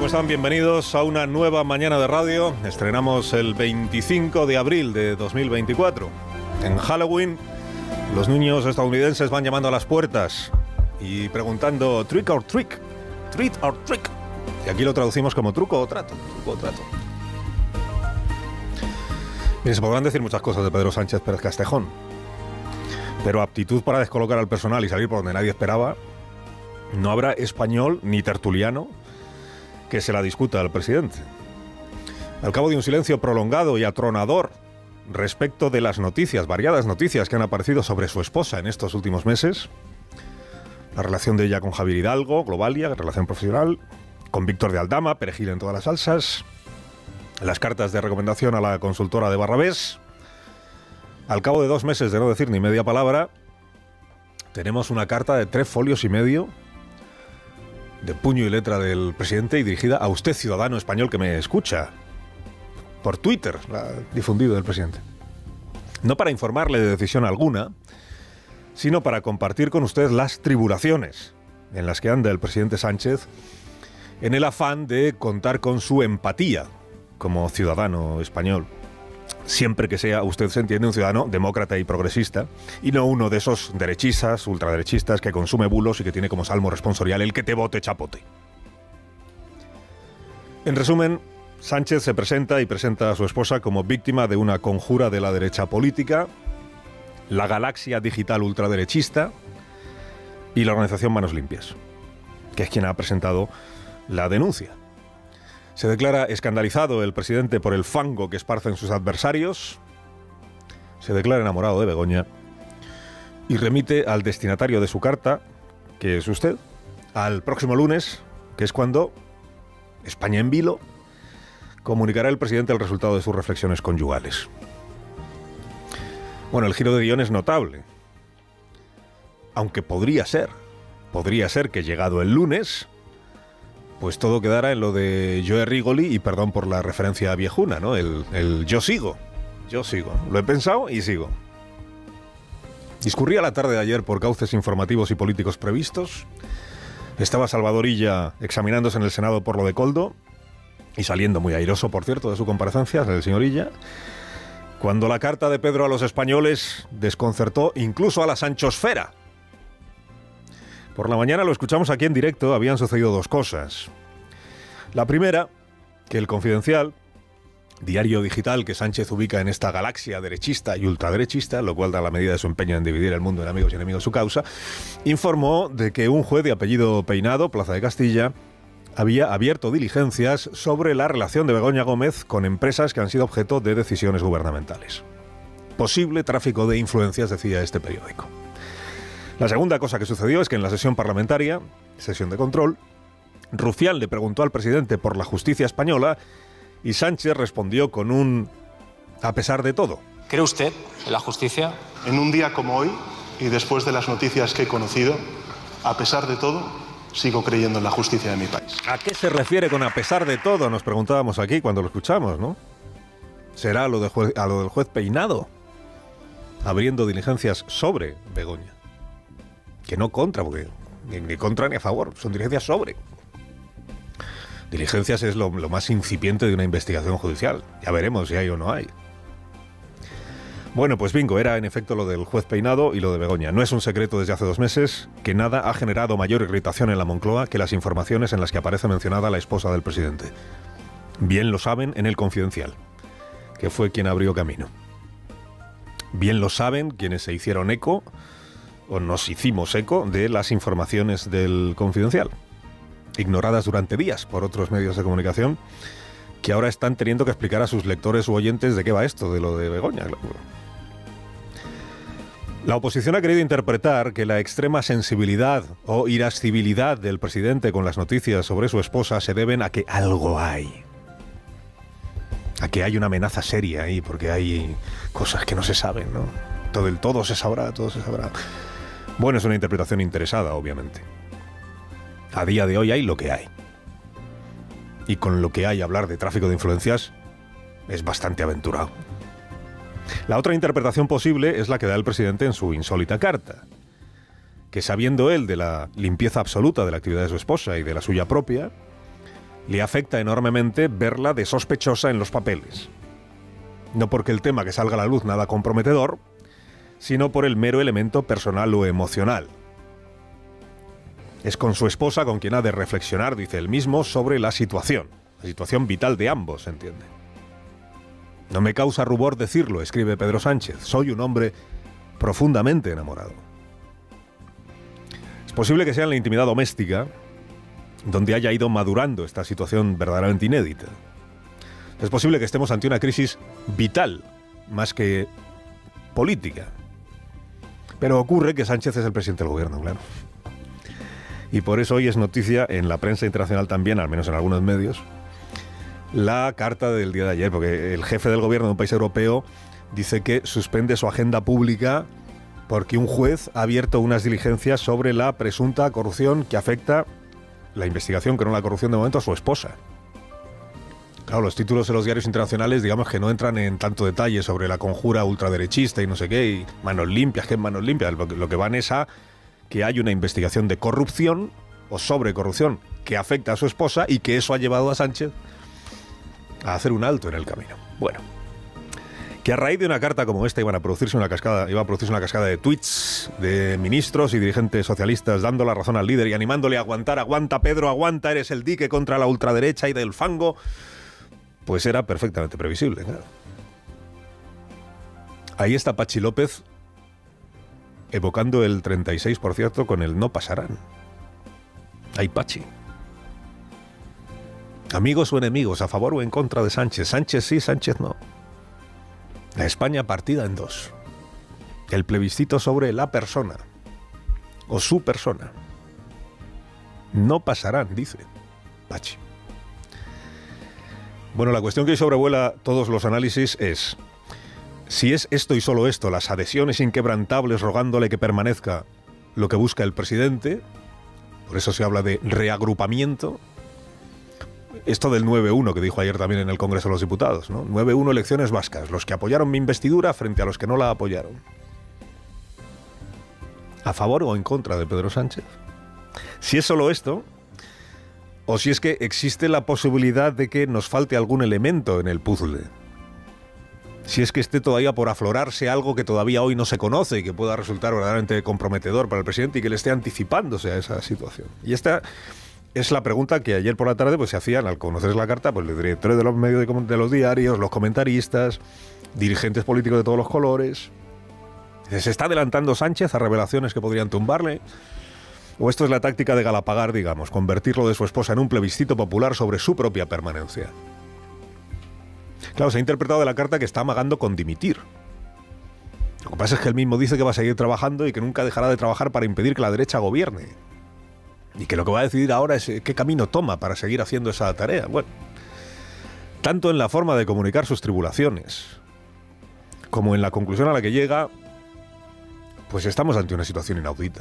están? Bienvenidos a una nueva mañana de radio. Estrenamos el 25 de abril de 2024. En Halloween, los niños estadounidenses van llamando a las puertas y preguntando trick or trick, treat or trick. Y aquí lo traducimos como truco o trato, truco o trato. Bien, se podrán decir muchas cosas de Pedro Sánchez Pérez Castejón, pero aptitud para descolocar al personal y salir por donde nadie esperaba, no habrá español ni tertuliano que se la discuta al presidente. Al cabo de un silencio prolongado y atronador respecto de las noticias, variadas noticias que han aparecido sobre su esposa en estos últimos meses, la relación de ella con Javier Hidalgo, Globalia, relación profesional, con Víctor de Aldama, perejil en todas las salsas, las cartas de recomendación a la consultora de Barrabés, al cabo de 2 meses de no decir ni media palabra, tenemos una carta de 3 folios y medio de puño y letra del presidente y dirigida a usted, ciudadano español que me escucha, por Twitter, la ha difundido del presidente. No para informarle de decisión alguna, sino para compartir con usted las tribulaciones en las que anda el presidente Sánchez en el afán de contar con su empatía como ciudadano español. Siempre que sea, usted se entiende, un ciudadano demócrata y progresista, y no uno de esos derechistas, ultraderechistas, que consume bulos y que tiene como salmo responsorial el que te vote chapote. En resumen, Sánchez se presenta y presenta a su esposa como víctima de una conjura de la derecha política, la galaxia digital ultraderechista y la organización Manos Limpias, que es quien ha presentado la denuncia. Se declara escandalizado el presidente por el fango que esparcen sus adversarios, se declara enamorado de Begoña y remite al destinatario de su carta, que es usted, al próximo lunes, que es cuando España en vilo comunicará el presidente el resultado de sus reflexiones conyugales. Bueno, el giro de guión es notable, aunque podría ser que llegado el lunes, pues todo quedara en lo de Joe Rigoli, y perdón por la referencia viejuna, ¿no? El yo sigo. Lo he pensado y sigo. Discurría la tarde de ayer por cauces informativos y políticos previstos. Estaba Salvador Illa examinándose en el Senado por lo de Koldo, y saliendo muy airoso, por cierto, de su comparecencia, el señor Illa, cuando la carta de Pedro a los españoles desconcertó incluso a la sanchosfera. Por la mañana lo escuchamos aquí en directo, habían sucedido 2 cosas. La primera, que El Confidencial, diario digital que Sánchez ubica en esta galaxia derechista y ultraderechista, lo cual da la medida de su empeño en dividir el mundo en amigos y enemigos de su causa, informó de que un juez de apellido Peinado, Plaza de Castilla, había abierto diligencias sobre la relación de Begoña Gómez con empresas que han sido objeto de decisiones gubernamentales. Posible tráfico de influencias, decía este periódico. La segunda cosa que sucedió es que en la sesión parlamentaria, sesión de control, Rufián le preguntó al presidente por la justicia española y Sánchez respondió con un a pesar de todo. ¿Cree usted en la justicia? En un día como hoy, y después de las noticias que he conocido, a pesar de todo, sigo creyendo en la justicia de mi país. ¿A qué se refiere con a pesar de todo? Nos preguntábamos aquí cuando lo escuchamos, ¿no? ¿Será a lo del juez Peinado? Abriendo diligencias sobre Begoña. Que no contra, porque ni contra ni a favor, son diligencias sobre. Diligencias es lo más incipiente de una investigación judicial. Ya veremos si hay o no hay. Bueno, pues bingo, era en efecto lo del juez Peinado y lo de Begoña. No es un secreto desde hace 2 meses que nada ha generado mayor irritación en la Moncloa que las informaciones en las que aparece mencionada la esposa del presidente. Bien lo saben en El Confidencial, que fue quien abrió camino. Bien lo saben quienes se hicieron eco, o nos hicimos eco, de las informaciones del Confidencial, ignoradas durante días por otros medios de comunicación, que ahora están teniendo que explicar a sus lectores u oyentes de qué va esto, de lo de Begoña. La oposición ha querido interpretar que la extrema sensibilidad o irascibilidad del presidente con las noticias sobre su esposa se deben a que algo hay. A que hay una amenaza seria ahí, porque hay cosas que no se saben, ¿no? Todo se sabrá. Bueno, es una interpretación interesada, obviamente. A día de hoy hay lo que hay. Y con lo que hay hablar de tráfico de influencias es bastante aventurado. La otra interpretación posible es la que da el presidente en su insólita carta, que sabiendo él de la limpieza absoluta de la actividad de su esposa y de la suya propia, le afecta enormemente verla de sospechosa en los papeles. No porque el tema que salga a la luz nada comprometedor, sino por el mero elemento personal o emocional. Es con su esposa con quien ha de reflexionar, dice él mismo, sobre la situación vital de ambos, ¿se entiende? No me causa rubor decirlo, escribe Pedro Sánchez, soy un hombre profundamente enamorado. Es posible que sea en la intimidad doméstica donde haya ido madurando esta situación verdaderamente inédita. Es posible que estemos ante una crisis vital, más que política. Pero ocurre que Sánchez es el presidente del gobierno, claro. Y por eso hoy es noticia en la prensa internacional también, al menos en algunos medios, la carta del día de ayer, porque el jefe del gobierno de un país europeo dice que suspende su agenda pública porque un juez ha abierto unas diligencias sobre la presunta corrupción que afecta la investigación, que no la corrupción de momento, a su esposa. Claro, los títulos en los diarios internacionales, digamos que no entran en tanto detalle sobre la conjura ultraderechista y no sé qué, y manos limpias, ¿qué manos limpias? Lo que van es a que hay una investigación de corrupción o sobre corrupción que afecta a su esposa y que eso ha llevado a Sánchez a hacer un alto en el camino. Bueno, que a raíz de una carta como esta iba a producirse una cascada de tweets de ministros y dirigentes socialistas dando la razón al líder y animándole a aguantar, aguanta Pedro, aguanta, eres el dique contra la ultraderecha y del fango, pues era perfectamente previsible, claro. Ahí está Pachi López evocando el 36, por cierto, con el no pasarán. Ahí Pachi. Amigos o enemigos, a favor o en contra de Sánchez. Sánchez sí, Sánchez no. La España partida en dos. El plebiscito sobre la persona. O su persona. No pasarán, dice Pachi. Bueno, la cuestión que hoy sobrevuela todos los análisis es: si es esto y solo esto, las adhesiones inquebrantables rogándole que permanezca, lo que busca el presidente, por eso se habla de reagrupamiento. Esto del 9-1 que dijo ayer también en el Congreso de los Diputados, ¿no? 9-1 elecciones vascas, los que apoyaron mi investidura frente a los que no la apoyaron. ¿A favor o en contra de Pedro Sánchez? Si es solo esto, o si es que existe la posibilidad de que nos falte algún elemento en el puzzle. Si es que esté todavía por aflorarse algo que todavía hoy no se conoce y que pueda resultar verdaderamente comprometedor para el presidente y que le esté anticipándose a esa situación. Y esta es la pregunta que ayer por la tarde pues se hacían al conocer la carta pues los directores de los medios de los diarios, los comentaristas, dirigentes políticos de todos los colores. ¿Se está adelantando Sánchez a revelaciones que podrían tumbarle? ¿O esto es la táctica de Galapagar, digamos, convertirlo de su esposa en un plebiscito popular sobre su propia permanencia? Claro, se ha interpretado de la carta que está amagando con dimitir. Lo que pasa es que él mismo dice que va a seguir trabajando y que nunca dejará de trabajar para impedir que la derecha gobierne. Y que lo que va a decidir ahora es qué camino toma para seguir haciendo esa tarea. Bueno, tanto en la forma de comunicar sus tribulaciones como en la conclusión a la que llega, pues estamos ante una situación inaudita.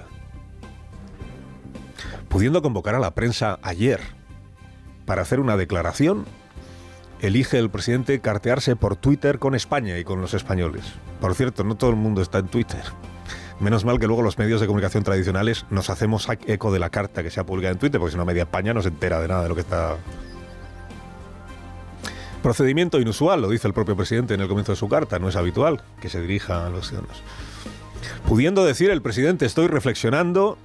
Pudiendo convocar a la prensa ayer para hacer una declaración, elige el presidente cartearse por Twitter con España y con los españoles. Por cierto, no todo el mundo está en Twitter. Menos mal que luego los medios de comunicación tradicionales nos hacemos eco de la carta que se ha publicado en Twitter, porque si no media España no se entera de nada de lo que está... Procedimiento inusual, lo dice el propio presidente en el comienzo de su carta, no es habitual que se dirija a los ciudadanos. Pudiendo decir el presidente, estoy reflexionando...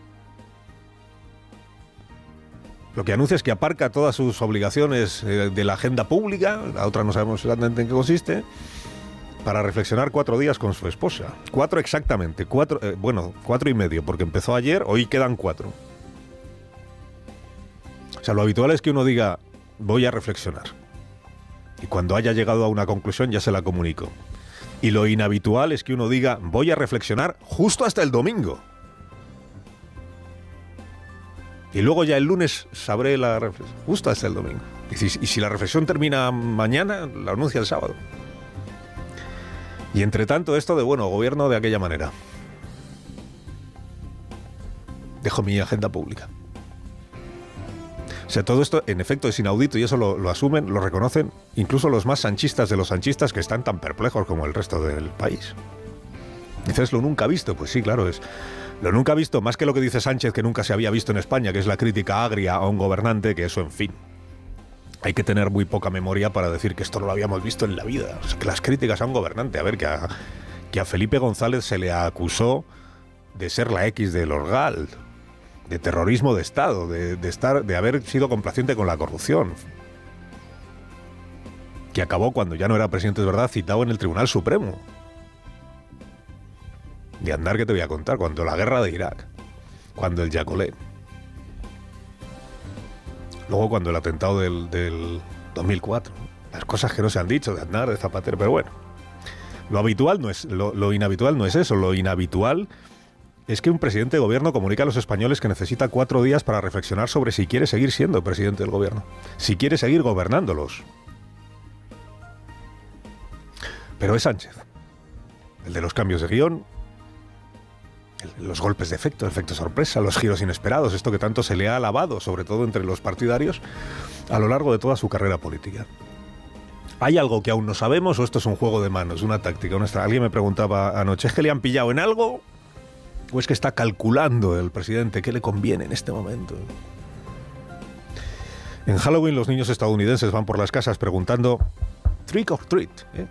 Lo que anuncia es que aparca todas sus obligaciones de la agenda pública, la otra no sabemos exactamente en qué consiste, para reflexionar 4 días con su esposa. 4 exactamente, 4 y medio, porque empezó ayer, hoy quedan 4. O sea, lo habitual es que uno diga, voy a reflexionar. Y cuando haya llegado a una conclusión ya se la comunico. Y lo inhabitual es que uno diga, voy a reflexionar justo hasta el domingo. Y luego ya el lunes sabré la reflexión, justo hasta el domingo. Y si la reflexión termina mañana, la anuncia el sábado. Y entre tanto esto de, gobierno de aquella manera. Dejo mi agenda pública. O sea, todo esto en efecto es inaudito y eso lo asumen, lo reconocen, incluso los más sanchistas de los sanchistas que están tan perplejos como el resto del país. Dices, ¿lo nunca visto? Pues sí, claro, es... Lo nunca visto, más que lo que dice Sánchez, que nunca se había visto en España, que es la crítica agria a un gobernante, que eso, en fin. hay que tener muy poca memoria para decir que esto no lo habíamos visto en la vida. O sea, que las críticas a un gobernante, a ver, que a Felipe González se le acusó de ser la X del Orgal, de terrorismo de Estado, de haber sido complaciente con la corrupción, que acabó cuando ya no era presidente, es verdad, citado en el Tribunal Supremo. De andar que te voy a contar, cuando la guerra de Irak, cuando el Yacolé, luego cuando el atentado del 2004, las cosas que no se han dicho de Aznar, de Zapatero, pero bueno, lo habitual no es, lo inhabitual no es eso, lo inhabitual es que un presidente de gobierno comunique a los españoles que necesita 4 días para reflexionar sobre si quiere seguir siendo presidente del gobierno, si quiere seguir gobernándolos. Pero es Sánchez, el de los cambios de guión, los golpes de efecto sorpresa, los giros inesperados, esto que tanto se le ha alabado, sobre todo entre los partidarios, a lo largo de toda su carrera política. ¿Hay algo que aún no sabemos o esto es un juego de manos, una táctica? Alguien me preguntaba anoche, ¿es que le han pillado en algo? ¿O es que está calculando el presidente qué le conviene en este momento? En Halloween los niños estadounidenses van por las casas preguntando trick or treat.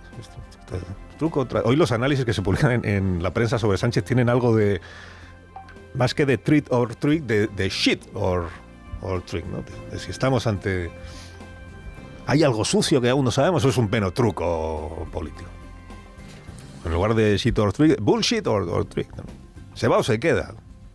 Hoy los análisis que se publican en la prensa sobre Sánchez tienen algo de, más que de treat or trick, de shit or trick, ¿no? De si estamos ante... ¿Hay algo sucio que aún no sabemos o es un peno truco político? En lugar de shit or trick, bullshit or trick, ¿no? ¿Se va o se queda?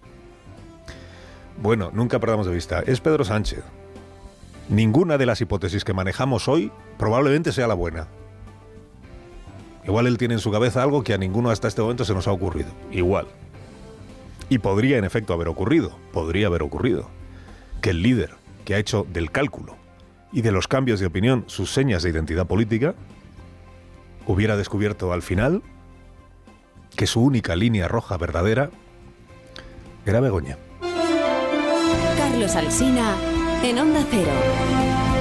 Bueno, nunca perdamos de vista. Es Pedro Sánchez. Ninguna de las hipótesis que manejamos hoy probablemente sea la buena. Igual él tiene en su cabeza algo que a ninguno hasta este momento se nos ha ocurrido. Igual. Y podría en efecto haber ocurrido. Podría haber ocurrido. Que el líder que ha hecho del cálculo y de los cambios de opinión sus señas de identidad política hubiera descubierto al final que su única línea roja verdadera era Begoña. Carlos Alsina en Onda Cero.